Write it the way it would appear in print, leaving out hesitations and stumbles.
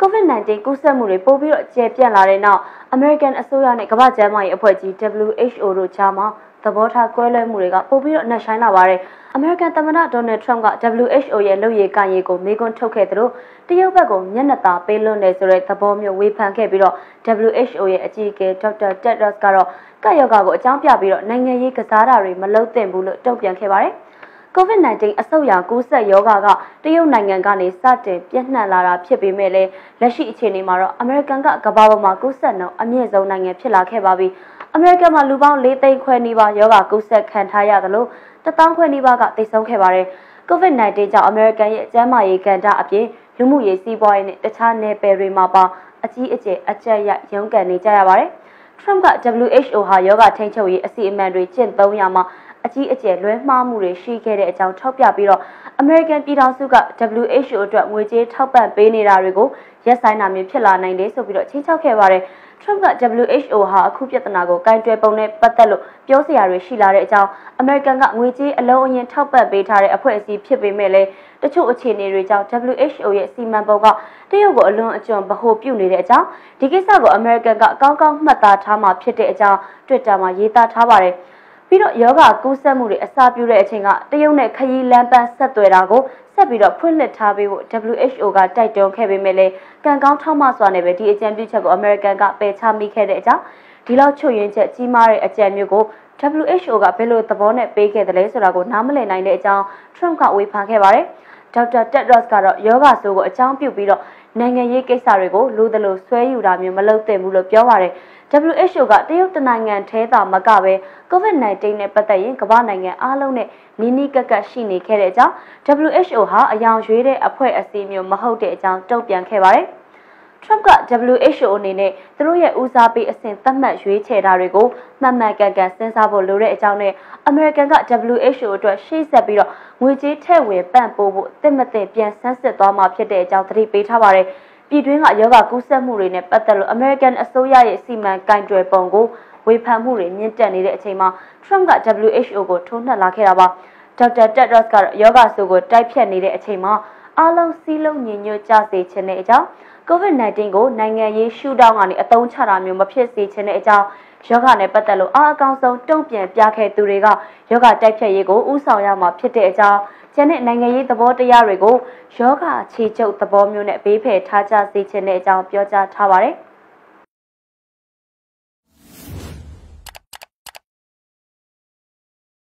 COVID-19 ကူးစက်မှုတွေပိုပြီးတော့ကျယ်ပြန့်လာတဲ့နောက် American အစိုးရနဲ့ကမ္ဘာ့ကျန်းမာရေးအဖွဲ့ကြီး WHO တို့ကြားမှာသဘောထားကွဲလွဲမှုတွေကပိုပြီးတော့နှက်ဆိုင်လာပါတယ်။ American သမ္မတ Donald Trump က WHO ရဲ့လုပ်ရည်ကိုင်ရည်ကိုမေးခွန်းထုတ်ခဲ့သလိုတရုတ်ဘက်ကိုမျက်နှာသာပေးလွန်းတယ်ဆိုတဲ့သဘောမျိုးဝေဖန်ခဲ့ပြီးတော့ WHO ရဲ့အကြီးအကဲ Dr. Tedros ကတော့ကပ်ရောဂါကိုအကြောင်းပြပြီးတော့နိုင်ငံရေးကစားတာတွေမလုပ်သင့်ဘူးလို့တုံ့ပြန်ခဲ့ပါတယ်။ COVID-19 အဆုတ်ရာကူးစက်ရောဂါကတရုတ်နိုင်ငံကနေစတင်ပြန့်နှံ့လာတာဖြစ်ပေမဲ့လည်းလက်ရှိအခြေအနေမှာတော့ American ကကမ္ဘာပေါ်မှာကူးစက်နှုန်းအမြင့်ဆုံးနိုင်ငံဖြစ်လာခဲ့ပါပြီ။ American မှာလူပေါင်း4သိန်းခွဲနီးပါးရောဂါကူးစက်ခံထားရသလို1000ခွဲနီးပါးကသေဆုံးခဲ့ပါတယ်။ COVID-19 ကြောင့် American ရဲ့ကျန်းမာရေးကဏ္ဍအပြင်လူမှုရေးစီးပွားရေးနဲ့တခြားနယ်ပယ်တွေမှာပါအကြီးအကျယ်အကျပ်ရိုက်ရုန်းကန်နေကြရပါတယ်။ Trump က WHO ဟာယောဂထိန်းချုပ်ရေးအစီအမံတွေကျင့်သုံးရမှာအကြီးအကျယ်လွဲမှားမှုတွေရှိခဲ့တဲ့အကြောင်းထောက်ပြပြီးတော့ American ပြည်ထောင်စုက WHO အတွက်ငွေကြေးထောက်ပံ့ပေးနေတာတွေကိုရပ်ဆိုင်းတာမျိုးဖြစ်လာနိုင်တယ်ဆိုပြီးတော့ချင်းချောက်ခဲ့ပါတယ်။ Trump က WHO ဟာအခုပြဿနာကိုကင်တွယ်ပုံနဲ့ပတ်သက်လို့ပြောစရာတွေရှိလာတဲ့အကြောင်း American ကငွေကြေးအလုံးအရင်ထောက်ပံ့ပေးထားတဲ့အဖွဲ့အစည်းဖြစ်ပေမဲ့လည်းတချို့အခြေအနေတွေကြောင့် WHO ရဲ့စီမံပုံကတရုတ်ကိုအလွန်အကျွံဗဟိုပြုနေတဲ့အကြောင်းဒီကိစ္စကို American ကကောင်းကောင်းမှတ်သားထားမှာဖြစ်တဲ့အကြောင်း Twitter မှာရေးသားထားပါတယ်။ပြီးတော့ယောဂကူးစက်မှုတွေအစပြုတဲ့အချိန်ကတရုတ်နဲ့ခရီးလမ်းပန်းဆက်သွယ်တာကိုဆက်ပြီးတော့ဖွင့်လှစ်ထားပေးဖို့ WHO ကတိုက်တွန်းခဲ့ပေမဲ့လည်းကံကောင်းထောက်မစွာနဲ့ပဲဒီအကြံပြုချက်ကို American ကပယ်ချမိခဲ့တဲ့အကြောင်းဒီလောက်ချွတ်ယွင်းချက်ကြီးမားတဲ့အကြံမျိုးကို WHO ကဘယ်လိုသဘောနဲ့ပေးခဲ့တယ်လဲဆိုတာကိုနားမလည်နိုင်တဲ့အကြောင်း Trump ကဝေဖန်ခဲ့ပါတယ်။ Dr. Tedros ကတော့ယောဂဆိုးကိုအကြောင်းပြုပြီးတော့နိုင်ငံရေးကိစ္စတွေကိုလိုသလိုဆွဲယူတာမျိုးမလုပ်သင့်ဘူးလို့ပြောပါတယ်။ WHO ကတရုတ်တနိုင်ငံထဲသာမကပဲ COVID-19 နဲ့ပတ်သက်ရင်ကမ္ဘာနိုင်ငံအားလုံးနဲ့နီးနီးကပ်ကပ်ရှိနေခဲ့တဲ့အကြောင်း WHO ဟာအယောင်ရွေးတဲ့အဖွဲ့အစည်းမျိုးမဟုတ်တဲ့အကြောင်းတုံ့ပြန်ခဲ့ပါတယ်။ Trump က WHO အနေနဲ့သူတို့ရဲ့ဦးစားပေးအဆင့်သတ်မှတ်ရွေးချယ်တာတွေကိုမှန်မှန်ကန်ကန်စဉ်းစားဖို့လိုတဲ့အကြောင်းနဲ့ American က WHO အတွက်ရှေ့ဆက်ပြီးတော့ငွေကြေးထည့်ဝင်ပံ့ပိုးဖို့တစ်မတင်ပြန်ဆန်းစစ်သွားမှာဖြစ်တဲ့အကြောင်းသတိပေးထားပါတယ်။ပြည်တွင်းကယောဂကူးစက်မှုတွေနဲ့ပတ်သက်လို့ American အစိုးရရဲ့စီမံကင်တွယ်ပုံကိုဝေဖန်မှုတွေမြင့်တက်နေတဲ့အချိန်မှာ Trump က WHO ကိုထိုးနှက်လာခဲ့တာပါ။ Dr. Tedros ကတော့ယောဂဆိုးကိုတိုက်ဖြတ်နေတဲ့အချိန်မှာအားလုံးစည်းလုံးညီညွတ်ကြစေချင်တဲ့အကြောင်း COVID-19 ကိုနိုင်ငံရေးရှုထောင့်ကနေအသုံးချတာမျိုးမဖြစ်စေချင်တဲ့အကြောင်းယောဂနဲ့ပတ်သက်လို့အားအကောင်းဆုံးတုံ့ပြန်ပြခဲ့သူတွေကယောဂတိုက်ဖြတ်ရေးကိုဥဆောင်ရမှာဖြစ်တဲ့အကြောင်းကျန်တဲ့နိုင်ငံရေးသဘောတရားတွေကိုယောဂခြေချုပ်သဘောမျိုးနဲ့ဘေးဖယ်ထားကြစေချင်တဲ့အကြောင်းပြောကြားထားပါတယ်။